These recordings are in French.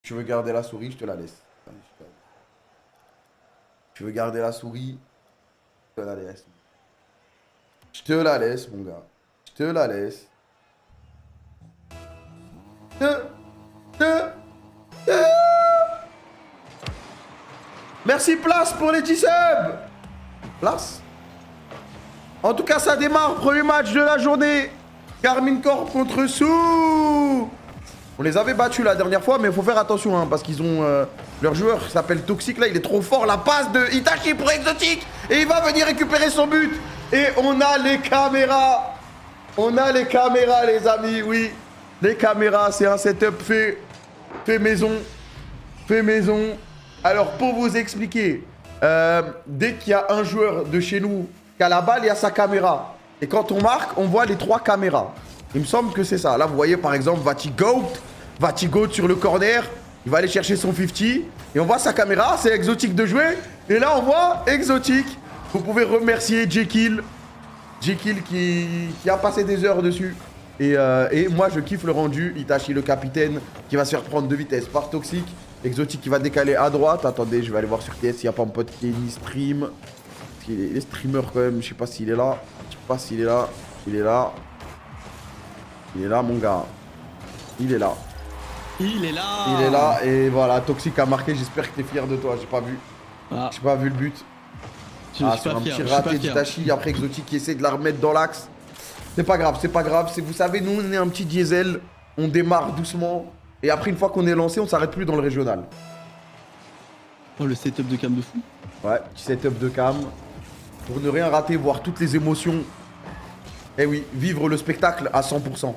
Tu veux garder la souris, je te la laisse. Tu veux garder la souris, je te la laisse. Je te la laisse, mon gars. Je te la laisse. Merci, place pour les 10 subs. Place. En tout cas, ça démarre. Premier match de la journée. Carmine Corp contre Sou. On les avait battus la dernière fois, mais il faut faire attention, hein, parce qu'ils ont... leur joueur s'appelle Toxic, là, il est trop fort. La passe de Itachi pour Exotic. Et il va venir récupérer son but. Et on a les caméras. On a les caméras, les amis, oui. Les caméras, c'est un setup fait maison. Fait maison. Alors, pour vous expliquer, dès qu'il y a un joueur de chez nous qui a la balle, il y a sa caméra. Et quand on marque, on voit les 3 caméras. Il me semble que c'est ça. Là, vous voyez, par exemple, Vatigoat sur le corner. Il va aller chercher son 50. Et on voit sa caméra, c'est Exotic de jouer. Et là, on voit Exotic. Vous pouvez remercier Jekyll. Jekyll qui a passé des heures dessus. Et moi, je kiffe le rendu. Itachi, le capitaine, qui va se faire prendre de vitesse par Toxic. Exotic qui va décaler à droite. Attendez, je vais aller voir sur TS s'il n'y a pas mon pote qui est ni stream. Parce qu'il est streamer quand même. Je sais pas s'il est là. Je sais pas s'il est là. Il est là. Il est là, mon gars. Il est là. Il est là. Il est là. Et voilà, Toxic a marqué. J'espère que t'es fier de toi. J'ai pas vu. Ah. J'ai pas vu le but. Sur un petit raté d'Itachi. Après Exotic qui essaie de la remettre dans l'axe. C'est pas grave, c'est pas grave. Vous savez, nous, on est un petit diesel. On démarre doucement. Et après, une fois qu'on est lancé, on s'arrête plus dans le régional. Oh, le setup de cam de fou. Ouais, petit setup de cam. Pour ne rien rater, voir toutes les émotions. Eh oui, vivre le spectacle à 100%.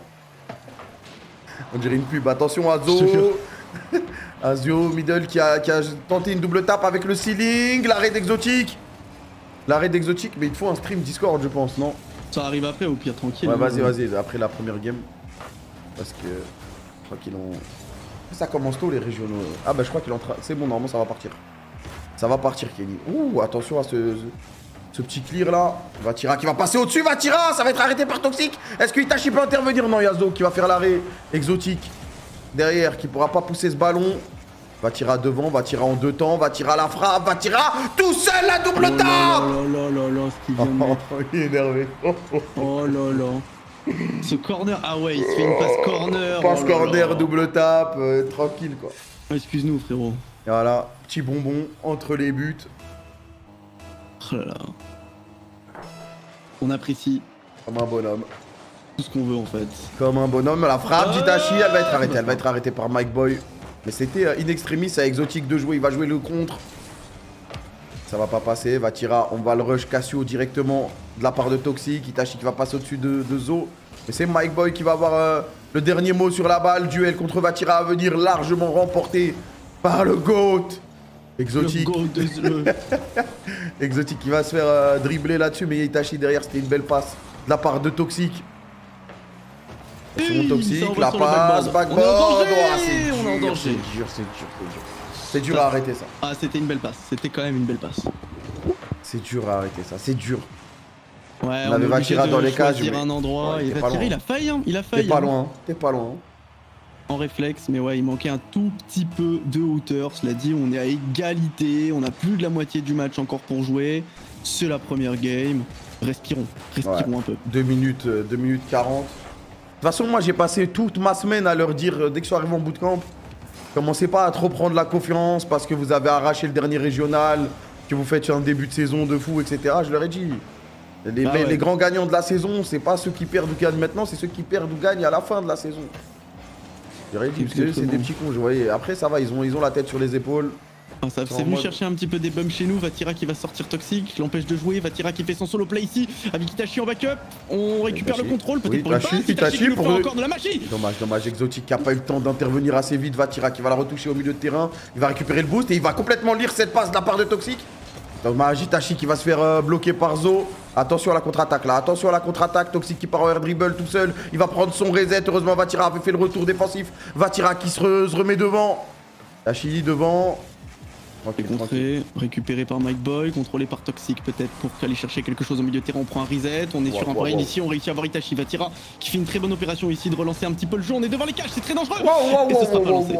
On dirait une pub. Attention, Azo. Azio, middle qui a tenté une double tape avec le ceiling. L'arrêt d'Exotic. L'arrêt d'Exotic, mais il te faut un stream Discord, je pense, non? Ça arrive après, au pire, tranquille. Ouais, vas-y, après la première game. Parce que je crois qu'ils ont... Ça commence tôt, les régionaux. Ah bah je crois qu'il est en train... C'est bon, normalement, ça va partir. Ça va partir, Kenny. Ouh, attention à ce petit clear là. Vatira qui va passer au-dessus. Vatira, ça va être arrêté par Toxic. Est-ce que Itachi peut intervenir? Non, Yazo qui va faire l'arrêt. Exotic derrière qui pourra pas pousser ce ballon. Vatira devant, Vatira en 2 temps. Vatira la frappe. Vatira tout seul, la double tape. Oh là là, ce qu'il vient de mettre. Il est énervé. Oh là là. Ce corner, ah ouais, il se fait une passe corner. Passe corner, double tape, tranquille quoi. Excuse-nous, frérot. Et voilà, petit bonbon entre les buts. Oh là là. On apprécie. Comme un bonhomme. Tout ce qu'on veut en fait. Comme un bonhomme. La frappe d'Itachi, elle va être arrêtée. Elle va être arrêtée par Mike Boy. Mais c'était in extremis à Exotic de jouer. Il va jouer le contre. Ça va pas passer. Vatira, on va le rush Cassio directement de la part de Toxic. Itachi qui va passer au-dessus de Zo. Mais c'est Mike Boy qui va avoir le dernier mot sur la balle. Duel contre Vatira à venir, largement remporté par le GOAT. Exotic. Exotic qui va se faire dribbler là-dessus. Mais Itachi derrière, c'était une belle passe de la part de Toxic. Attention, Toxic, la passe, backboard. On est en danger. C'est dur à arrêter ça. Ah, c'était une belle passe. C'était quand même une belle passe. C'est dur à arrêter ça. C'est dur. Ouais, on avait Vatira dans les cages. Un endroit. Ouais, il a failli, hein. Il a failli. T'es pas loin. T'es pas loin. En réflexe, mais ouais, il manquait un tout petit peu de hauteur. Cela dit, on est à égalité. On a plus de la moitié du match encore pour jouer. C'est la première game. Respirons un peu. 2 minutes 40. De toute façon, moi, j'ai passé toute ma semaine à leur dire, dès que je suis arrivé en bootcamp, commencez pas à trop prendre la confiance parce que vous avez arraché le dernier régional, que vous faites un début de saison de fou, etc. Je leur ai dit. Les grands gagnants de la saison, c'est pas ceux qui perdent ou gagnent maintenant, c'est ceux qui perdent ou gagnent à la fin de la saison. Je leur ai dit, parce que c'est des petits cons, je voyais. Après, ça va, ils ont la tête sur les épaules. C'est venu chercher un petit peu des bums chez nous. Vatira qui va sortir Toxic, qui l'empêche de jouer. Vatira qui fait son solo play ici avec Itachi en backup. On récupère le contrôle, peut-être pour une passe. Itachi pour encore de la magie. Dommage, Exotic qui a pas eu le temps d'intervenir assez vite. Vatira qui va la retoucher au milieu de terrain. Il va récupérer le boost et il va complètement lire cette passe de la part de Toxic. Dommage, Itachi qui va se faire bloquer par Zo. Attention à la contre-attaque là, attention à la contre-attaque. Toxic qui part en air dribble tout seul. Il va prendre son reset. Heureusement, Vatira avait fait le retour défensif. Vatira qui se remet devant. Itachi devant. Tranquille, C'est tranquille. contré, récupéré par Mike Boy, contrôlé par Toxic peut-être pour aller chercher quelque chose au milieu de terrain. On prend un reset, on est sur un rail ici, on réussit à voir Itachi Vatira qui fait une très bonne opération ici de relancer un petit peu le jeu. On est devant les cages, c'est très dangereux. Et ce sera pas lancé.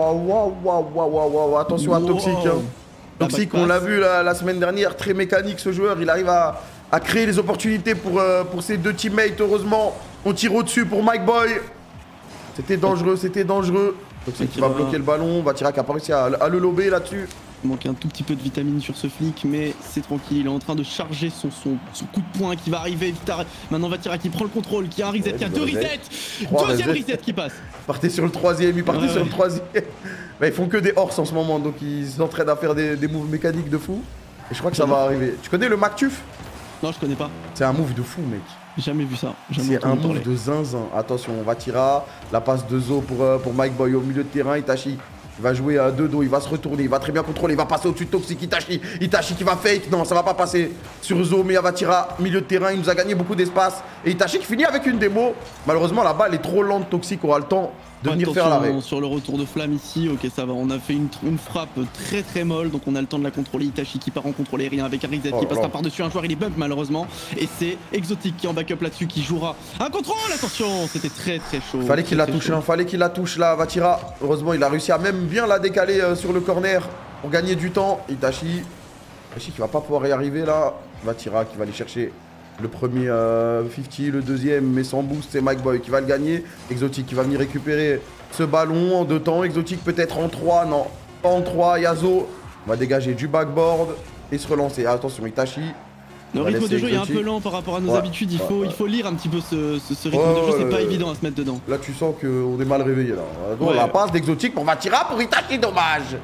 Attention à Toxic. Hein. Toxic, on l'a vu la semaine dernière, très mécanique ce joueur. Il arrive à créer les opportunités pour ses deux teammates. Heureusement, on tire au-dessus pour Mike Boy. C'était dangereux, c'était dangereux. Toxic qui va bloquer le ballon, Vatira qui a pas réussi à le lober là-dessus. Il manque un tout petit peu de vitamine sur ce flic, mais c'est tranquille. Il est en train de charger son coup de poing qui va arriver. Maintenant Vatira qui prend le contrôle, qui a un reset, qui a deux resets. Deuxième reset qui passe. Partez sur le troisième, il partait sur le troisième. Bah, ils font que des horses en ce moment, donc ils s'entraînent à faire des moves mécaniques de fou. Et je crois que ça va arriver. Tu connais le MacTuf? Non, je connais pas. C'est un move de fou, mec. Jamais vu ça. C'est un move de zinzin. Attention, Vatira, la passe de Zo pour Mike Boy au milieu de terrain. Itachi il va jouer à deux dos, il va se retourner, il va très bien contrôler, il va passer au-dessus de Toxic. Itachi qui va fake. Non, ça va pas passer sur Zo, mais Vatira, milieu de terrain, il nous a gagné beaucoup d'espace. Et Itachi qui finit avec une démo. Malheureusement, la balle est trop lente. Toxic aura le temps de venir faire l'arrêt. Sur le retour de flamme ici, ok, ça va. On a fait une frappe très très molle, donc on a le temps de la contrôler. Itachi qui part en contrôle aérien avec un reset qui passera par-dessus un joueur, il est bump malheureusement. Et c'est Exotic qui est en backup là-dessus, qui jouera un contrôle. Attention, c'était très très chaud. Fallait qu'il la touche, hein, fallait qu'il la touche là, Vatira. Heureusement, il a réussi à même bien la décaler sur le corner pour gagner du temps. Itachi qui va pas pouvoir y arriver là. Vatira qui va aller chercher le premier 50, le deuxième, mais sans boost, c'est Mike Boy qui va le gagner. Exotic qui va venir récupérer ce ballon en 2 temps. Exotic peut-être en 3, non, pas en 3. Yazo va dégager du backboard et se relancer. Attention, Itachi. Le rythme de jeu est un peu lent par rapport à nos habitudes. Il faut lire un petit peu ce rythme de jeu, c'est pas évident à se mettre dedans. Là, tu sens qu'on est mal réveillé là. Bon, la passe d'Exotic pour Vatira pour Itachi, dommage.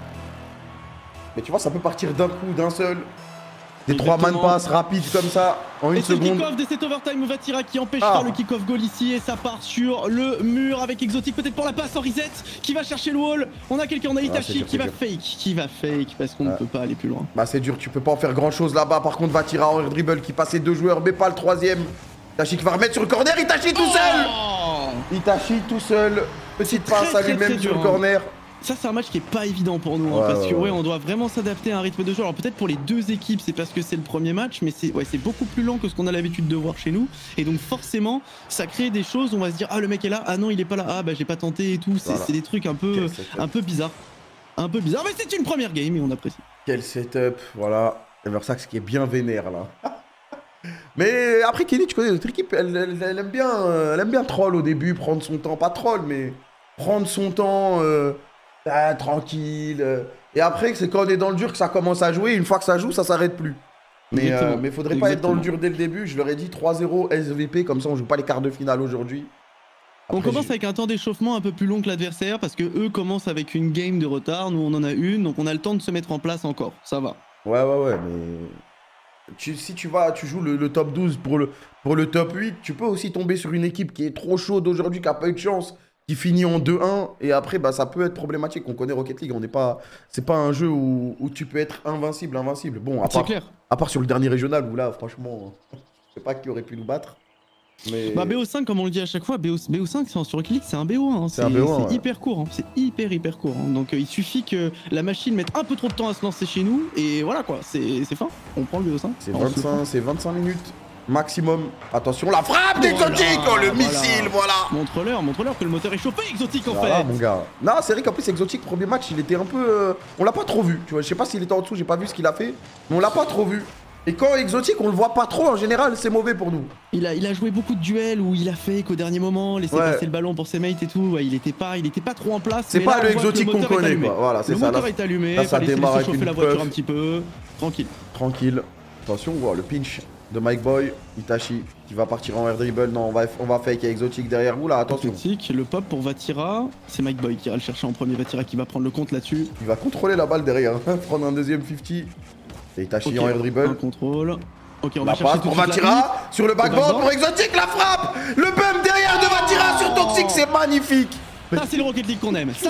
Mais tu vois, ça peut partir d'un coup, d'un seul. Des 3 man pass rapides comme ça en une seconde. Et c'est le kick-off de cet overtime Vatira qui empêchera le kick-off goal ici et ça part sur le mur avec Exotic peut-être pour la passe en reset qui va chercher le wall. On a quelqu'un, on a Itachi qui va fake parce qu'on ne peut pas aller plus loin. Bah c'est dur, tu peux pas en faire grand chose là-bas. Par contre Vatira en air dribble qui passait 2 joueurs mais pas le troisième. Itachi qui va remettre sur le corner, Itachi tout seul. Itachi tout seul. Petite passe à lui-même sur le corner. Ça c'est un match qui est pas évident pour nous parce que on doit vraiment s'adapter à un rythme de jeu. Alors peut-être pour les deux équipes c'est parce que c'est le premier match, mais c'est beaucoup plus lent que ce qu'on a l'habitude de voir chez nous. Et donc forcément ça crée des choses, on va se dire ah le mec est là, ah non il est pas là, ah bah j'ai pas tenté et tout. C'est des trucs un peu bizarres. Un peu bizarre, mais c'est une première game et on apprécie. Quel setup, voilà. Eversax qui est bien vénère là. Mais après Kenny, tu connais notre équipe, elle aime bien troll au début, prendre son temps, pas troll mais prendre son temps. Tranquille. Et après, c'est quand on est dans le dur que ça commence à jouer. Une fois que ça joue, ça s'arrête plus. Mais faudrait pas être dans le dur dès le début. Je leur ai dit 3-0 SVP, comme ça on joue pas les quarts de finale aujourd'hui. On commence avec un temps d'échauffement un peu plus long que l'adversaire parce que eux commencent avec une game de retard. Nous on en a une, donc on a le temps de se mettre en place encore. Ça va. Ouais, mais si tu joues le top 12 pour le top 8, tu peux aussi tomber sur une équipe qui est trop chaude aujourd'hui, qui a pas eu de chance. Qui finit en 2-1 et après bah, ça peut être problématique. On connaît Rocket League, c'est pas un jeu où tu peux être invincible. Bon, à part sur le dernier régional où là franchement, je sais pas qui aurait pu nous battre. Mais... Bah BO5 comme on le dit à chaque fois, BO5 sur Rocket League c'est un BO1, hein. C'est hyper court, hein. C'est hyper court. Hein. Donc il suffit que la machine mette un peu trop de temps à se lancer chez nous et voilà quoi, c'est fin. On prend le BO5. C'est 25 minutes. Maximum. Attention, la frappe d'Exotic. Le missile, voilà. Montre-leur que le moteur est chauffé, Exotic en voilà, fait. Mon gars. Non, c'est vrai qu'en plus, Exotic, premier match, il était un peu... On l'a pas trop vu, tu vois. Je sais pas s'il était en dessous, j'ai pas vu ce qu'il a fait. Mais on l'a pas trop vu. Et quand Exotic, on le voit pas trop, en général, c'est mauvais pour nous. Il a joué beaucoup de duels où il a fait qu'au dernier moment, laisser passer le ballon pour ses mates et tout. Ouais, il était pas trop en place. C'est pas le Exotic qu'on connaît, quoi. Voilà, c'est ça. Le moteur est allumé, là, ça démarre avec chauffer la voiture un petit peu. Tranquille. Attention, voilà, le pinch de Mike Boy, Itachi qui va partir en air dribble. Non, on va fake Exotic derrière vous là, attention. Exotic, le pop pour Vatira, c'est Mike Boy qui ira le chercher en premier. Vatira qui va prendre le compte là-dessus. Il va contrôler la balle derrière, prendre un deuxième 50. Et Itachi en air dribble. Un contrôle. Ok, on la va chercher passe pour Vatira sur le backboard pour Exotic, la frappe. Le bump derrière de Vatira sur Toxic, c'est magnifique. Ça c'est le Rocket League qu'on aime.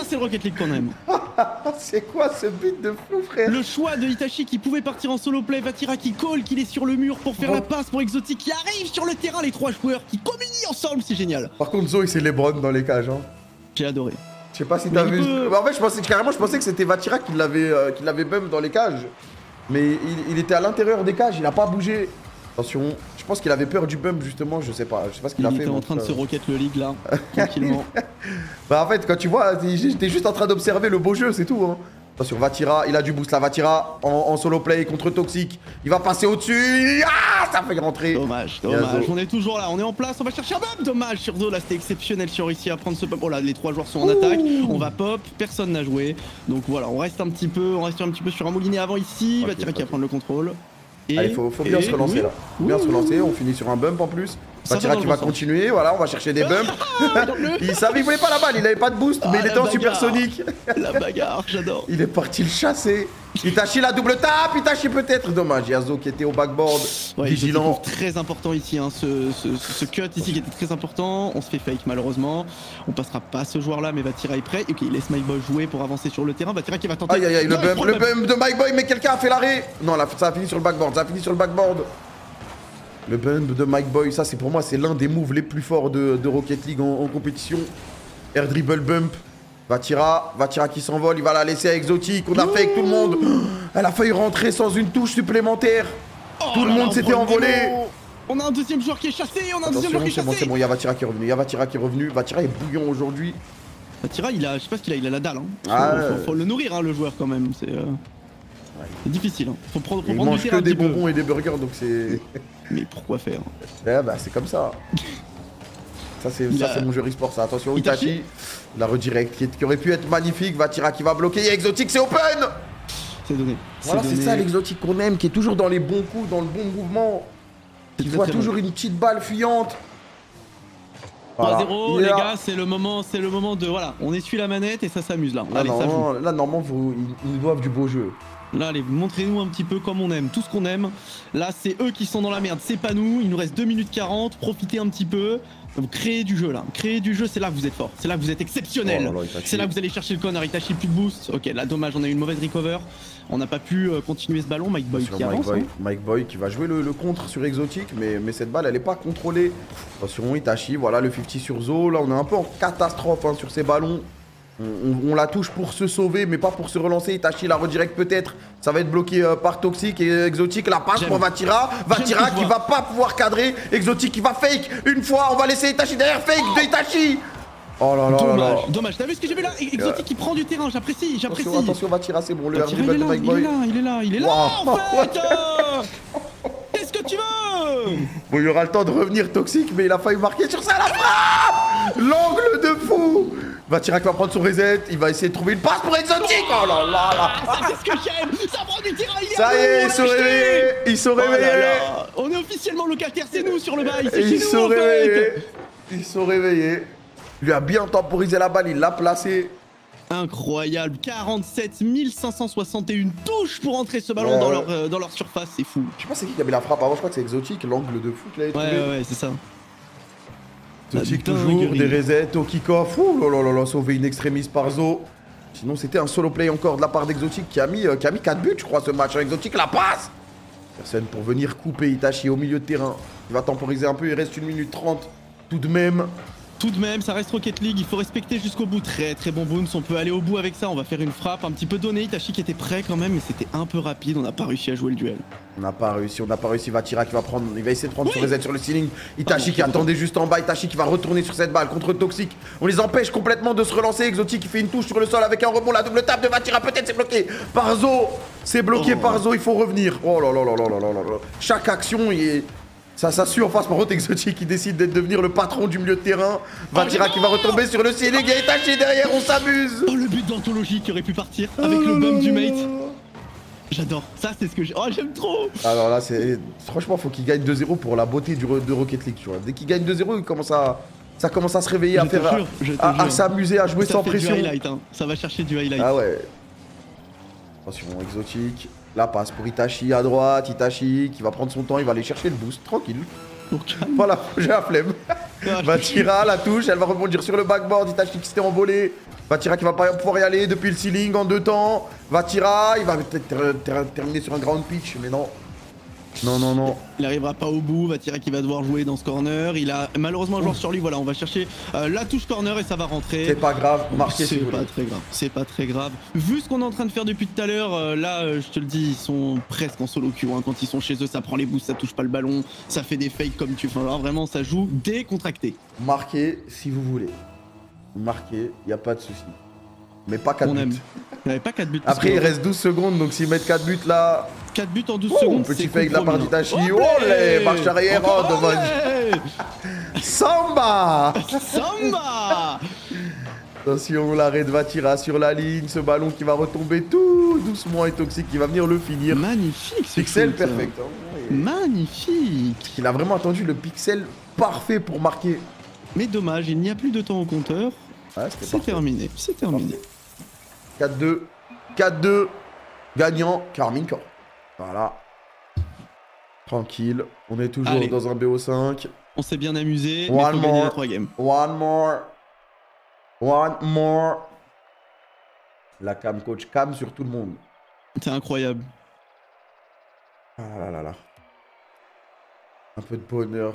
C'est quoi ce but de fou, frère? Le choix de Itachi qui pouvait partir en solo play, Vatira qui call, qu'il est sur le mur pour faire la passe pour Exotic qui arrive sur le terrain, les 3 joueurs qui communient ensemble, c'est génial. Par contre, Zoe c'est LeBron dans les cages. Hein. J'ai adoré. Je sais pas si t'as vu. En fait, je pensais que c'était Vatira qui l'avait bump dans les cages. Mais il était à l'intérieur des cages, il a pas bougé. Attention, je pense qu'il avait peur du bump justement, je sais pas ce qu'il a fait. Il était en train de se rocket le league là, tranquillement. Bah en fait, quand tu vois, j'étais juste en train d'observer le beau jeu, c'est tout. Hein. Attention, Vatira, il a du boost là, Vatira en solo play contre Toxic. Il va passer au-dessus. Ah, ça fait rentrer. Dommage. On est toujours là, on est en place, on va chercher un bump. Dommage sur Zo, là c'était exceptionnel sur réussi à prendre ce bump. Oh là, les 3 joueurs sont en attaque. On va pop, personne n'a joué. Donc voilà, on reste un petit peu sur un moulinet avant ici. Vatira qui va prendre le contrôle. Allez, faut bien se relancer là. Faut bien se relancer, on finit sur un bump en plus. Vatira qui va continuer, voilà, on va chercher des bumps. Il savait, il voulait pas la balle, il avait pas de boost, mais il était en supersonique. La bagarre, j'adore. Il est parti le chasser. Itachi la double tape, Itachi peut-être. Dommage, Yazo qui était au backboard, vigilant. Très important ici, hein, ce cut ici qui était très important. On se fait fake malheureusement. On passera pas ce joueur là, mais Vatira est prêt. Ok, il laisse Myboy jouer pour avancer sur le terrain. Vatira qui va tenter. Aïe aïe aïe, le bump de Myboy, mais quelqu'un a fait l'arrêt. Non, là, ça a fini sur le backboard, Le bump de Myboy, ça c'est pour moi, c'est l'un des moves les plus forts de Rocket League en compétition. Air dribble bump. Vatira qui s'envole, il va la laisser à Exotic. On a fait avec tout le monde. Elle a failli rentrer sans une touche supplémentaire. Tout le monde s'était envolé. On a un deuxième joueur qui est chassé, C'est bon, il y a Vatira qui est revenu. Vatira est bouillant aujourd'hui. Vatira, je sais pas ce qu'il a, il a la dalle. Hein. Faut le nourrir, hein, le joueur quand même. C'est difficile. Hein. Faut prendre il mange que des bonbons et des burgers, donc c'est... Mais pourquoi faire? Bah c'est comme ça. Ça c'est mon jeu e-sport ça. Attention, Itachi, la redirect qui aurait pu être magnifique. Vatira qui va bloquer. Exotic, c'est open. C'est donné. Voilà, c'est ça l'exotique qu'on aime, qui est toujours dans les bons coups, dans le bon mouvement. Qui voit toujours une petite balle fuyante. 3-0, les gars, c'est le moment de... Voilà, on essuie la manette et ça s'amuse là. Allez, ça joue. Là, normalement, ils nous doivent du beau jeu. Là, allez, montrez-nous un petit peu comme on aime, tout ce qu'on aime. Là, c'est eux qui sont dans la merde, c'est pas nous. Il nous reste 2 minutes 40, profitez un petit peu. Vous créez du jeu là, créez du jeu, c'est là que vous êtes fort, c'est là que vous êtes exceptionnel. C'est là que vous allez chercher le corner, Itachi plus de boost. Ok, là dommage, on a eu une mauvaise recover. On n'a pas pu continuer ce ballon, Myboy qui avance. Myboy qui va jouer le contre sur Exotic, mais cette balle elle est pas contrôlée. Attention, Itachi, voilà le 50 sur Zo. Là on est un peu en catastrophe hein, sur ces ballons. On la touche pour se sauver, mais pas pour se relancer. Itachi la redirect peut-être. Ça va être bloqué par Toxic et Exotic. La passe pour Vatira. Vatira qui va pas pouvoir cadrer. Exotic qui va fake. Une fois, on va laisser Itachi derrière. Fake de Itachi. Oh là là. Dommage. T'as vu ce que j'ai vu là? Exotic qui prend du terrain. J'apprécie. Attention, Vatira, c'est bon. Le dribble de Myboy. Il est là. En fait. Qu'est-ce que tu veux? Bon, il y aura le temps de revenir Toxic, mais il a failli marquer sur ça la frappe. L'angle de fou. Vatira qui va prendre son reset, il va essayer de trouver une passe pour Exotic. Oh là là. Ça c'est ce que j'aime. Ça prend du terrain. Ça y est, ils sont réveillés. On est officiellement locataire, c'est nous sur le bail. Ils sont réveillés. Il lui a bien temporisé la balle, il l'a placé. Incroyable, 47 561 touches pour entrer ce ballon dans leur surface, c'est fou. Je sais pas c'est qui avait la frappe avant, je crois que c'est Exotic, l'angle de fou qu'il avait trouvé. Ouais, c'est ça. Exotic toujours, des resets au kick-off. Ouh là là, sauvé in extremis par Zo. Sinon c'était un solo play encore de la part d'Exotic qui a mis 4 buts je crois ce match. Exotic la passe. Personne pour venir couper Itachi au milieu de terrain. Il va temporiser un peu, il reste 1 minute 30 tout de même. Ça reste Rocket League, il faut respecter jusqu'au bout. Très bon bounce, on peut aller au bout avec ça. On va faire une frappe un petit peu donnée. Itachi qui était prêt quand même, mais c'était un peu rapide. On n'a pas réussi à jouer le duel. On n'a pas réussi. Vatira qui va prendre, il va essayer de prendre son reset sur le ceiling. Itachi qui attendait juste en bas. Itachi qui va retourner sur cette balle contre Toxic. On les empêche complètement de se relancer. Exotic qui fait une touche sur le sol avec un rebond. La double tape de Vatira, peut-être c'est bloqué par Zo. C'est bloqué par Zo, il faut revenir. Oh là là là là là là. Chaque action, ça s'assure en face par contre Exotic qui décide de devenir le patron du milieu de terrain. Vatira qui va retomber sur le ceiling et Itachi derrière, on s'amuse. Oh le but d'anthologie qui aurait pu partir avec le bump du mate. J'adore, ça c'est ce que j'aime trop. Alors là franchement faut qu'il gagne 2-0 pour la beauté de Rocket League tu vois. Dès qu'il gagne 2-0 ça commence à se réveiller, à s'amuser, à jouer sans pression. Ça va chercher du highlight. Ah ouais. Attention Exotic. La passe pour Itachi à droite, Itachi qui va prendre son temps, il va aller chercher le boost, tranquille. Voilà, j'ai la flemme. Vatira, la touche, elle va rebondir sur le backboard, Itachi qui s'était envolé. Vatira qui va pas pouvoir y aller depuis le ceiling en 2 temps. Vatira, il va peut-être terminer sur un ground pitch, mais non. Non, non, non. Il arrivera pas au bout, Vatira qui va devoir jouer dans ce corner. Il a malheureusement un joueur sur lui, voilà, on va chercher la touche corner et ça va rentrer. C'est pas grave, marquez si C'est vous pas voulez. très grave, c'est pas très grave. Vu ce qu'on est en train de faire depuis tout à l'heure, là, je te le dis, ils sont presque en solo queue. Hein. Quand ils sont chez eux, ça prend les boosts, ça touche pas le ballon, ça fait des fakes comme tu fais. Alors vraiment, ça joue décontracté. Marquez si vous voulez. Marquez, y a pas de souci. Mais pas 4 On buts. aime. Il n'y avait pas 4 buts. Après, il reste 12 secondes, donc s'ils mettent 4 buts là. 4 buts en 12 Oh, secondes. petit c'est fake de la part compromis. d'Itachi. Olé Oh, les marche arrière, oh, dommage. Olé Samba. Samba. Attention, l'arrêt de Vatira sur la ligne. Ce ballon qui va retomber tout doucement et toxique, qui va venir le finir. Magnifique ce Pixel shoot. perfect. Hein. Et Magnifique. il a vraiment attendu le pixel parfait pour marquer. Mais dommage, il n'y a plus de temps au compteur. Ouais, c'était C'est parfait. terminé, c'est terminé. 4-2. 4-2. Gagnant, Carmine Corp. Voilà. Tranquille. On est toujours Allez. dans un BO5. On s'est bien amusé, mais One faut gagner more. les 3 games. One more. One more. La cam coach cam sur tout le monde. C'est incroyable. Ah là là là. Un peu de bonheur.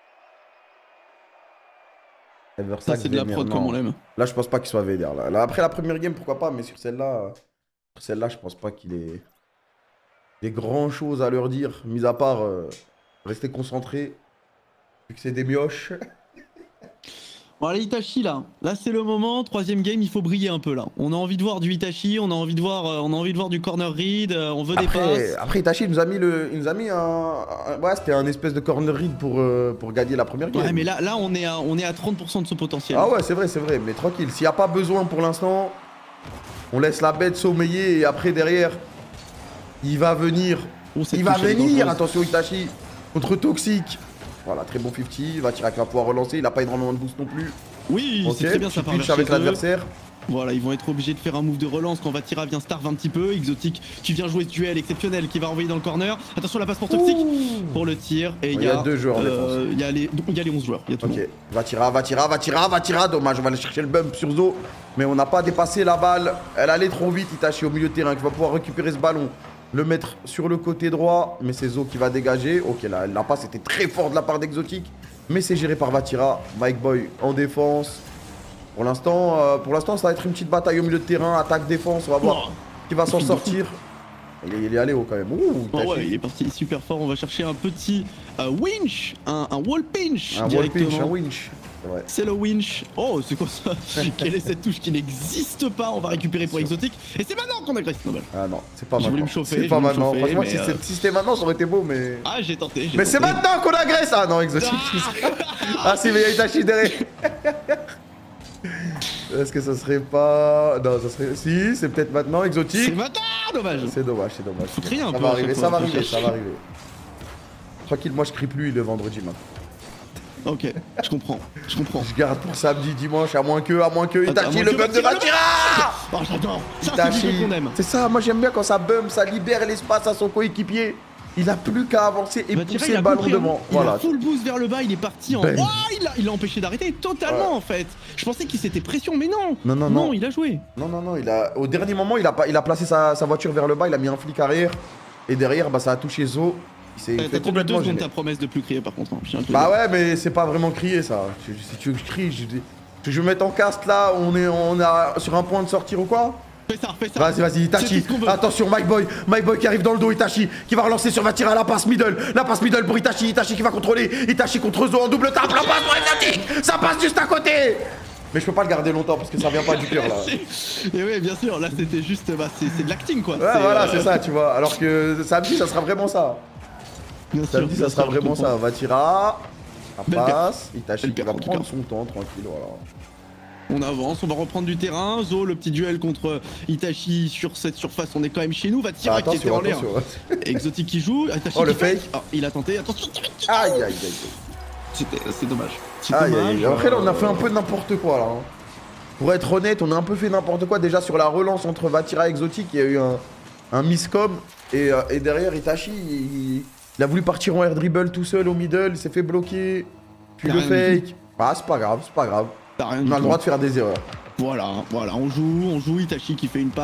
Ça, c'est de la prod comme on l'aime. Là, je pense pas qu'il soit VDR. Là, après la première game, pourquoi pas, mais sur celle-là, je pense pas qu'il ait des grand chose à leur dire, mis à part rester concentré, vu que c'est des mioches. Bon, allez, Itachi, là c'est le moment. 3ème game, il faut briller un peu là. On a envie de voir du Itachi, on a envie de voir du corner read, on veut des passes. Après Itachi, il nous a mis ouais, c'était un espèce de corner read pour gagner la première game. Ouais, mais là on est à 30% de ce potentiel. Ah ouais, c'est vrai, mais tranquille. S'il n'y a pas besoin pour l'instant, on laisse la bête sommeiller et après derrière, il va venir. Oh, cette Il va touche, elle est venir, dangereuse. attention Itachi, contre Toxic. Voilà, très bon 50, Vatira qui va pouvoir relancer, il a pas énormément de boost non plus. Oui, Ok, c'est très bien petit ça part pitch vers avec chez eux. l'adversaire. Voilà, ils vont être obligés de faire un move de relance quand Vatira vient starve un petit peu. Exotique qui vient jouer ce duel exceptionnel qui va envoyer dans le corner. Attention la passe pour Toxic pour le tir. Et il y a 2 joueurs en défense. il y a les 11 joueurs. Il y a tout le Ok, monde. Vatira, dommage, on va aller chercher le bump sur Zo. Mais on n'a pas dépassé la balle, elle allait trop vite, Itachi au milieu de terrain qui va pouvoir récupérer ce ballon. Le mettre sur le côté droit, mais c'est Zo qui va dégager. Ok, là, la passe était très forte de la part d'Exotique. Mais c'est géré par Vatira. Mike Boy en défense. Pour l'instant, ça va être une petite bataille au milieu de terrain. Attaque-défense, on va voir qui va s'en sortir. Il est allé haut quand même. Ouh, Oh Itachi. ouais, il est parti super fort. On va chercher un petit winch, un wall pinch Un wall directement. pinch, un winch. Ouais. C'est le winch. Oh, c'est quoi ça? Quelle est cette touche qui n'existe pas? On va récupérer pour Exotique. Et c'est maintenant qu'on agresse. Non, Ah non, c'est pas J'ai maintenant. voulu me chauffer, C'est j'ai pas voulu me maintenant. chauffer, Franchement, mais, si c'était maintenant, ça aurait été beau, mais. Ah, j'ai tenté. Mais c'est maintenant qu'on agresse! Ah non, Exotique. Ah si, mais il y a Itachi derrière. Est-ce que ça serait pas. Non, ça serait. Si, c'est peut-être maintenant, C'est Exotique. maintenant, dommage. C'est dommage, c'est dommage. Faut crier un Ça peu va à arriver, chaque ça fois, va faut arriver, chercher. ça va arriver. Tranquille, moi je crie plus le vendredi maintenant. Ok, je comprends. Je garde pour samedi, dimanche, à moins que Itachi, moins le que bump de Vatira, Vatira! Oh, j'adore. Ça, c'est du jeu qu'on aime. C'est ça, moi j'aime bien quand ça bump, ça libère l'espace à son coéquipier. Il a plus qu'à avancer et Vatira, pousser il a le ballon compris, devant. hein. Il a Voilà. full boost vers le bas, il est parti en. Ben. Oh, il l'a empêché d'arrêter totalement Ouais. en fait. Je pensais qu'il s'était pression, mais non. Non. il a joué. Non, au dernier moment, il a placé sa voiture vers le bas, il a mis un flic arrière. Et derrière, bah, ça a touché Zo. Il s'est T'as fait tenu 2 complètement secondes gêner. ta promesse de plus crier par contre. Hein. Je tiens à te le Bah dire. ouais, mais c'est pas vraiment crier ça. Si tu veux que je crie, je vais mettre en cast là, on est sur un point de sortir ou quoi? Fais ça. Vas-y, C'est Itachi. tout ce qu'on veut. Attention, Mike Boy qui arrive dans le dos, Itachi qui va relancer sur Vatira, la passe middle pour Itachi qui va contrôler, Itachi contre Zo en double tape, la passe pour Exotique, ça passe juste à côté. Mais je peux pas le garder longtemps parce que ça vient pas du cœur là. Et oui, bien sûr, là c'était juste. Bah, c'est de l'acting quoi. Ouais, voilà, c'est ça, tu vois. Alors que samedi, ça sera vraiment ça. Bien sûr, Samedi, bien ça sera sûr, je vraiment comprends. ça. Vatira, Belle ça passe, Itachi Belle qui va perte, en tout prendre cas. son temps, tranquille, voilà. On avance, on va reprendre du terrain. Zo, le petit duel contre Itachi sur cette surface, on est quand même chez nous. Vatira qui était en l'air. Exotique qui joue. Itachi Oh, le qui fait. fake. Ah, il a tenté. Attention. Aïe, aïe, aïe. C'est dommage. C'est Aïe, dommage. aïe, aïe. Après, là, on a fait un peu n'importe quoi, là. Hein. Pour être honnête, on a un peu fait n'importe quoi. Déjà, sur la relance entre Vatira et Exotique, il y a eu un miscom. Et derrière, Itachi, il a voulu partir en air dribble tout seul au middle. Il s'est fait bloquer. Puis T'as le rien fake. Ah, c'est pas grave, c'est pas grave. T'as rien On du a le tout. droit de faire des erreurs. Voilà, on joue Itachi qui fait une passe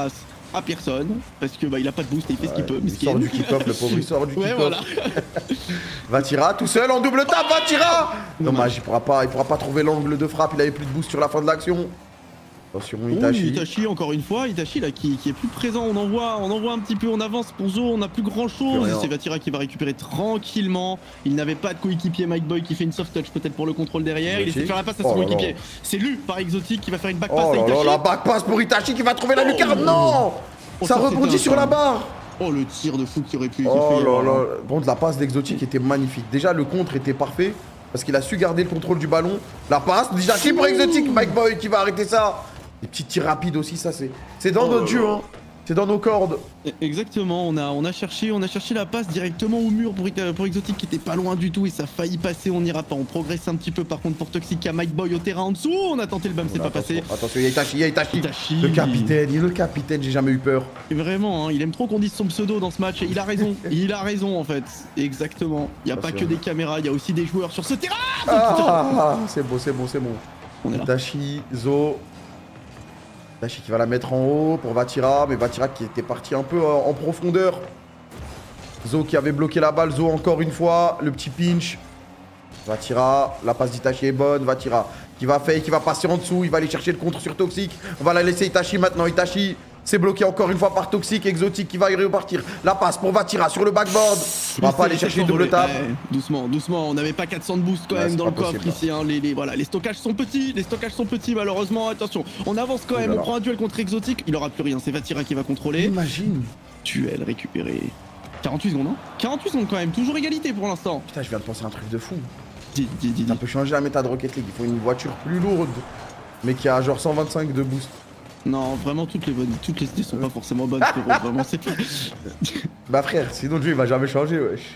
à personne parce que bah, il a pas de boost et il fait ce qu'il peut. Il sort du kick-off, le pauvre, il sort du kick-off. Voilà. Vatira tout seul en double tap, Vatira. Dommage, il pourra pas trouver l'angle de frappe, il avait plus de boost sur la fin de l'action. Attention, Itachi. Itachi, encore une fois, Itachi là qui est plus présent, on envoie un petit peu, on avance pour Zo, on n'a plus grand chose. C'est Vatira qui va récupérer tranquillement. Il n'avait pas de coéquipier, Mike Boy qui fait une soft touch peut-être pour le contrôle derrière. Il essaie de faire la passe à son coéquipier. C'est lu par Exotic qui va faire une back pass à Itachi. La back pass pour Itachi qui va trouver la lucarne. Non, ça rebondit sur la barre. Oh, le tir de fou qui aurait pu. Bon, la passe d'Exotic était magnifique. Déjà, le contre était parfait parce qu'il a su garder le contrôle du ballon. La passe d'Itachi pour Exotic, Mike Boy qui va arrêter ça. Des petits tirs rapides aussi, ça c'est dans notre jeu, hein. C'est dans nos cordes. Exactement, on a cherché la passe directement au mur pour Exotic qui était pas loin du tout et ça a failli passer, on n'ira pas. On progresse un petit peu par contre pour Toxic à Mike Boy au terrain en dessous. On a tenté le bam, c'est pas passé. Attention, il y a Itachi. Le capitaine, j'ai jamais eu peur. Et vraiment, hein, il aime trop qu'on dise son pseudo dans ce match et il a raison en fait. Exactement. Il n'y a pas que des caméras, il y a aussi des joueurs sur ce terrain. C'est bon. On est là. Itachi, Zo. Itachi qui va la mettre en haut pour Vatira, mais Vatira qui était parti un peu en profondeur. Zo qui avait bloqué la balle, Zo encore une fois, le petit pinch. Vatira, la passe d'Itachi est bonne, Vatira qui va passer en dessous, il va aller chercher le contre sur Toxic. On va la laisser Itachi maintenant, Itachi c'est bloqué encore une fois par Toxic, Exotic qui va y repartir. La passe pour Vatira sur le backboard. On va pas aller chercher le double tap. Doucement, on n'avait pas 400 de boost quand même dans le coffre ici. Hein. Les stockages sont petits, malheureusement. Attention, on avance quand même, on prend un duel contre Exotic. Il aura plus rien, c'est Vatira qui va contrôler. Imagine. Duel récupéré. 48 secondes, hein. 48 secondes quand même, toujours égalité pour l'instant. Putain, je viens de penser à un truc de fou. Dis. Ça peut changer la méta de Rocket League. Il faut une voiture plus lourde, mais qui a genre 125 de boost. Non, vraiment, toutes les idées sont pas forcément bonnes, frérot. Vraiment, c'est pas. Bah, frère, sinon le jeu il va jamais changer, wesh.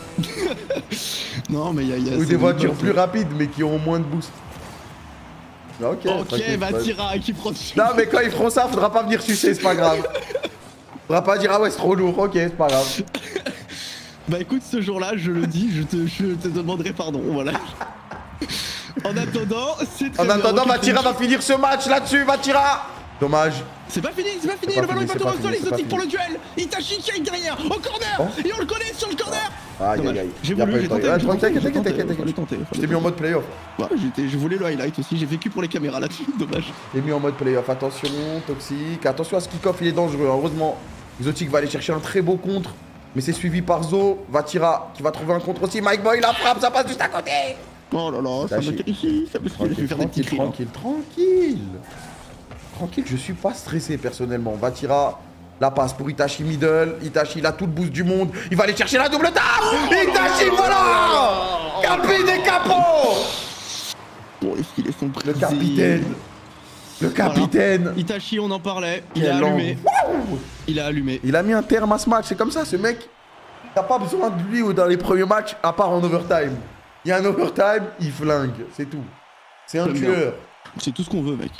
Non, mais il y a. Ou des voitures plus rapides, mais qui ont moins de boost. Ok, Vatira qui prend dessus. Non, mais quand ils feront ça, faudra pas venir sucer, c'est pas grave. Faudra pas dire, ah ouais, c'est trop lourd, ok, c'est pas grave. Bah écoute, ce jour-là, je le dis, je te demanderai pardon, voilà. En attendant, c'est très bien. En attendant, Vatira va finir ce match là-dessus, Vatira. Dommage. C'est pas fini, le ballon est pas tombé au sol, Exotic pour le duel. Itachi qui arrive derrière, au corner, et on le connaît sur le corner. Aïe. J'ai voulu, j'ai tenté. Je t'ai mis en mode playoff. Ouais, je voulais le highlight aussi, j'ai vécu pour les caméras là-dessus, dommage. J'ai mis en mode playoff, attention, Toxic, attention à ce kick-off, il est dangereux, heureusement. Exotic va aller chercher un très beau contre, mais c'est suivi par Zo, Vatira qui va trouver un contre aussi, Mike Boy la frappe, ça passe juste à côté. Oh là là, ça me terrifie, je vais faire des petits cris. Tranquille, je suis pas stressé personnellement. Vatira, la passe pour Itachi middle. Itachi, il a tout le boost du monde. Il va aller chercher la double tap. Itachi, voilà. Capi des capots. Bon, est-ce qu'il est son Le capitaine. Voilà. Itachi, on en parlait. Il a allumé. Il a mis un terme à ce match. C'est comme ça, ce mec. T'as pas besoin de lui dans les premiers matchs, à part en overtime. Il y a un overtime, il flingue. C'est tout. C'est un tueur. C'est tout ce qu'on veut, mec.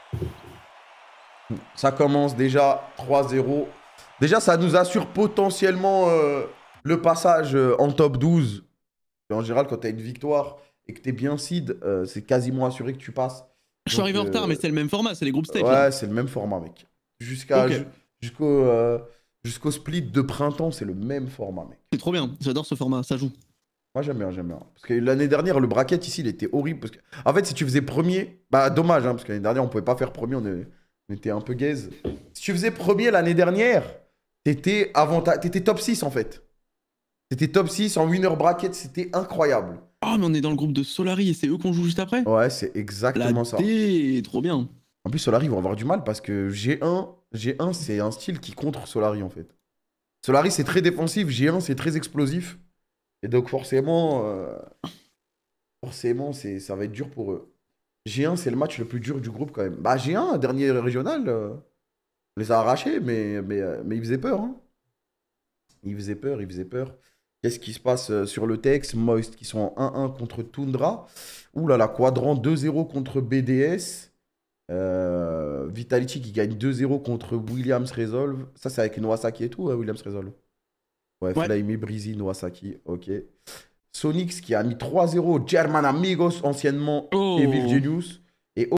Ça commence déjà 3-0. Déjà, ça nous assure potentiellement le passage en top 12. En général, quand tu as une victoire et que tu es bien seed, c'est quasiment assuré que tu passes. Je suis arrivé en retard, mais c'est le même format, c'est les groupes stage. Ouais, c'est le même format, mec. Jusqu'au split de printemps, c'est le même format, mec. C'est trop bien, j'adore ce format, ça joue. Moi, j'aime bien. Parce que l'année dernière, le bracket ici, il était horrible. Parce que... En fait, si tu faisais premier, bah dommage, hein, parce que l'année dernière, on pouvait pas faire premier, on était un peu gaze. Si tu faisais premier l'année dernière, t'étais top 6 en fait. T'étais top 6 en winner bracket, c'était incroyable. Oh, mais on est dans le groupe de Solari et c'est eux qu'on joue juste après. Ouais, c'est exactement ça. Trop bien. En plus, Solari, ils vont avoir du mal parce que G1 c'est un style qui contre Solari en fait. Solari, c'est très défensif, G1, c'est très explosif. Et donc, forcément, ça va être dur pour eux. G1, c'est le match le plus dur du groupe quand même. Bah, G1, dernier régional, on les a arrachés, mais ils faisaient peur. Hein. Ils faisaient peur. Qu'est-ce qui se passe sur le texte? Moist qui sont en 1-1 contre Tundra. Ouh là là, Quadrant 2-0 contre BDS. Vitality qui gagne 2-0 contre Williams Resolve. Ça, c'est avec Noasaki et tout, Williams Resolve. Ouais, Flamey, Breezy, Noasaki, ok. Sonix qui a mis 3-0 German Amigos, anciennement Evil Genius.